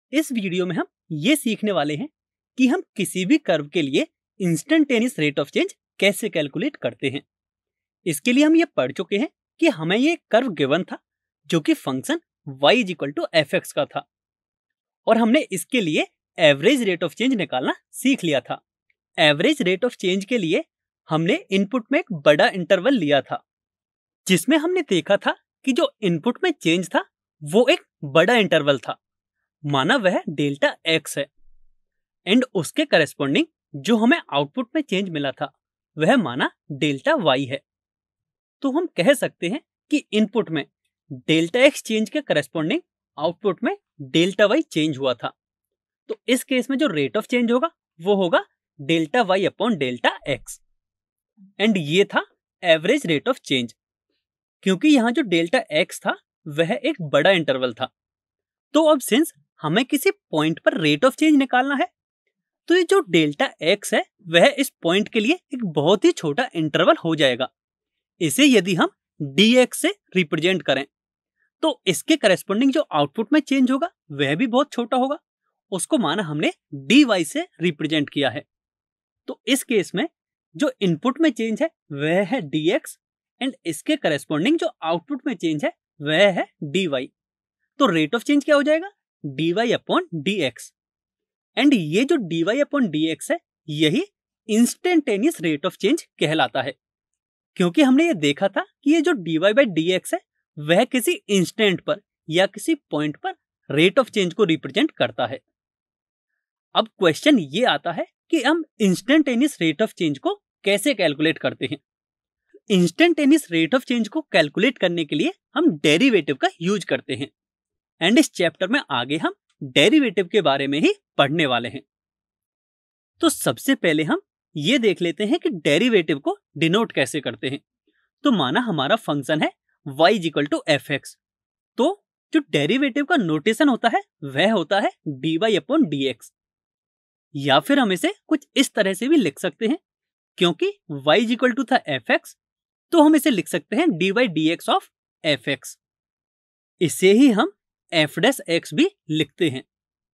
इस वीडियो में हम ये सीखने वाले हैं कि हम किसी भी कर्व के लिए इंस्टेंटेनियस रेट ऑफ चेंज कैसे कैलकुलेट करते हैं। इसके लिए हम ये पढ़ चुके हैं कि हमें ये कर्व गिवन था जो कि फंक्शन y fx का था और हमने इसके लिए एवरेज रेट ऑफ चेंज निकालना सीख लिया था। एवरेज रेट ऑफ चेंज के लिए हमने इनपुट में एक बड़ा इंटरवल लिया था जिसमें हमने देखा था कि जो इनपुट में चेंज था वो एक बड़ा इंटरवल था, माना वह डेल्टा x है, एंड उसके करेस्पॉन्डिंग जो हमें आउटपुट में चेंज मिला था वह माना डेल्टा y है। तो हम कह सकते हैं कि इनपुट में डेल्टा x चेंज के करेस्पॉन्डिंग आउटपुट में डेल्टा y चेंज हुआ था। तो इस केस में जो रेट ऑफ चेंज होगा वो होगा delta y upon delta x, and ये था एवरेज रेट ऑफ चेंज। क्योंकि यहाँ जो डेल्टा x था वह एक बड़ा इंटरवल था, तो अब सिंस हमें किसी पॉइंट पर रेट ऑफ चेंज निकालना है तो ये जो डेल्टा x है वह इस पॉइंट के लिए एक बहुत ही छोटा इंटरवल हो जाएगा। इसे यदि हम dx से रिप्रेजेंट करें तो इसके करेस्पॉन्डिंग जो आउटपुट में चेंज होगा वह भी बहुत छोटा होगा, उसको माना हमने dy से रिप्रेजेंट किया है। तो इस केस में जो इनपुट में चेंज है वह है dx एंड इसके करेस्पॉन्डिंग जो आउटपुट में चेंज है वह है dy। तो रेट ऑफ चेंज क्या हो जाएगा? dy अपॉन dx, एंड ये जो dy अपॉन dx है यही इंस्टेंटेनियस रेट ऑफ चेंज कहलाता है, क्योंकि हमने ये देखा था कि ये जो dy बाई dx है वह किसी इंस्टेंट पर या किसी पॉइंट पर रेट ऑफ चेंज को रिप्रेजेंट करता है। अब क्वेश्चन ये आता है कि हम इंस्टेंटेनियस रेट ऑफ चेंज को कैसे कैलकुलेट करते हैं। इंस्टेंटेनियस रेट ऑफ चेंज को कैलकुलेट करने के लिए हम डेरिवेटिव का यूज करते हैं, एंड इस चैप्टर में आगे हम डेरिवेटिव के बारे में ही पढ़ने वाले हैं। तो सबसे पहले हम ये देख लेते हैं कि डेरिवेटिव को डिनोट कैसे करते हैं। तो माना हमारा फंक्शन है y fx, तो जो डेरिवेटिव का नोटेशन होता है वह होता है dy अपॉन dx, या फिर हम इसे कुछ इस तरह से भी लिख सकते हैं, क्योंकि y था fx तो हम इसे लिख सकते हैं dy dx ऑफ fx। इसे ही हम f डैश x भी लिखते हैं,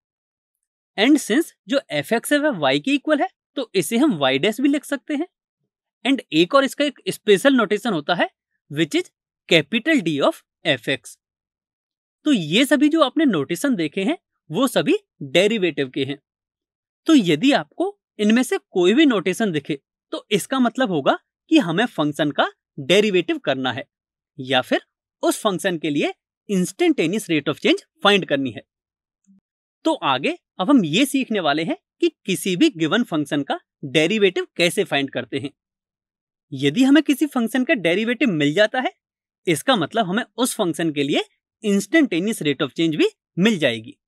एंड सिंस जो fx है वह y के इक्वल है तो इसे हम y डैश भी लिख सकते हैं। एंड एक और इसका एक स्पेशल नोटेशन होता है which is capital D of fx। तो ये सभी जो आपने नोटेशन देखे हैं वो सभी डेरिवेटिव के हैं। तो यदि आपको इनमें से कोई भी नोटेशन दिखे तो इसका मतलब होगा कि हमें फंक्शन का डेरिवेटिव करना है या फिर उस फंक्शन के लिए instantaneous rate of change find करनी है। तो आगे अब हम ये सीखने वाले हैं कि किसी भी गिवन फंक्शन का डेरिवेटिव कैसे फाइंड करते हैं। यदि हमें किसी फंक्शन का डेरिवेटिव मिल जाता है इसका मतलब हमें उस फंक्शन के लिए इंस्टेंटेनियस रेट ऑफ चेंज भी मिल जाएगी।